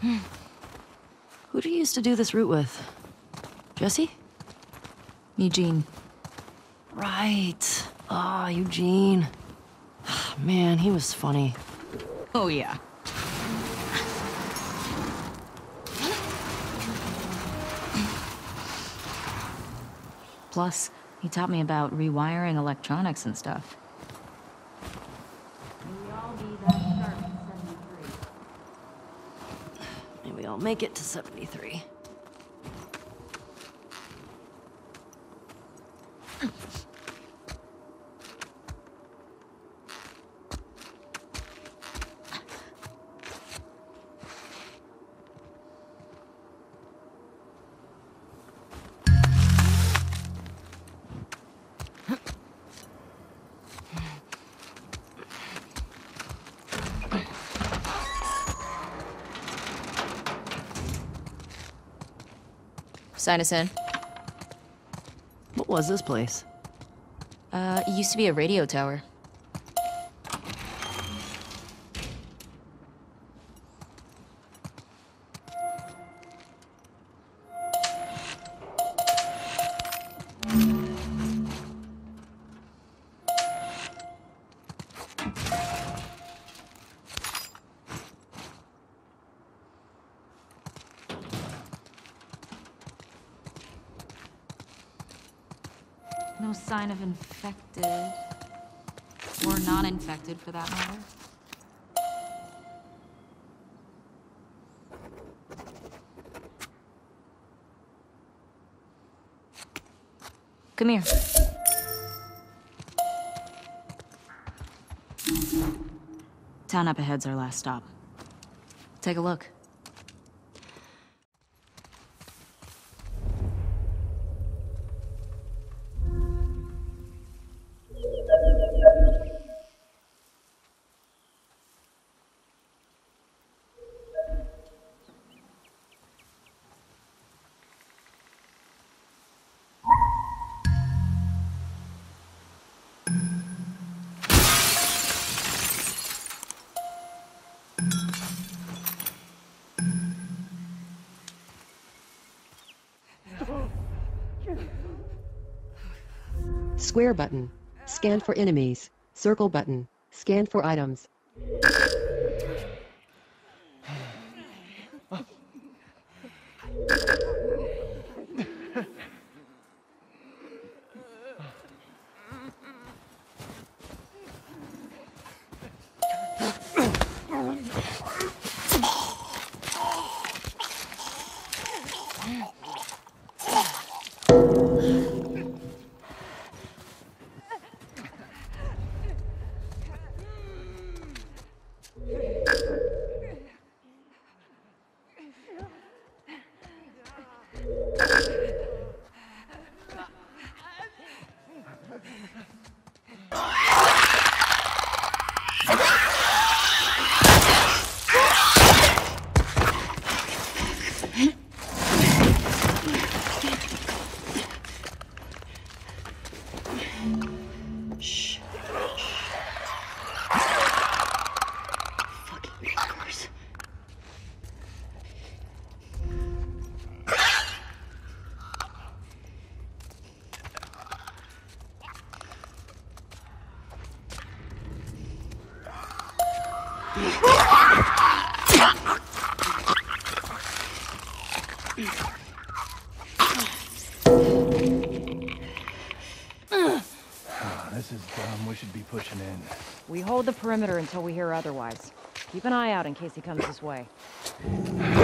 Who do you used to do this route with? Jesse? Eugene. Right. Ah, Eugene. Man, he was funny. Oh, yeah. Plus, he taught me about rewiring electronics and stuff. Maybe I'll make it to 73. Sign us in. What was this place? It used to be a radio tower. No sign of infected. Or non-infected, for that matter. Come here. Town up ahead's our last stop. Take a look. Square button. Scan for enemies. Circle button. Scan for items. This is dumb. We should be pushing in. We hold the perimeter until we hear otherwise. Keep an eye out in case he comes this way.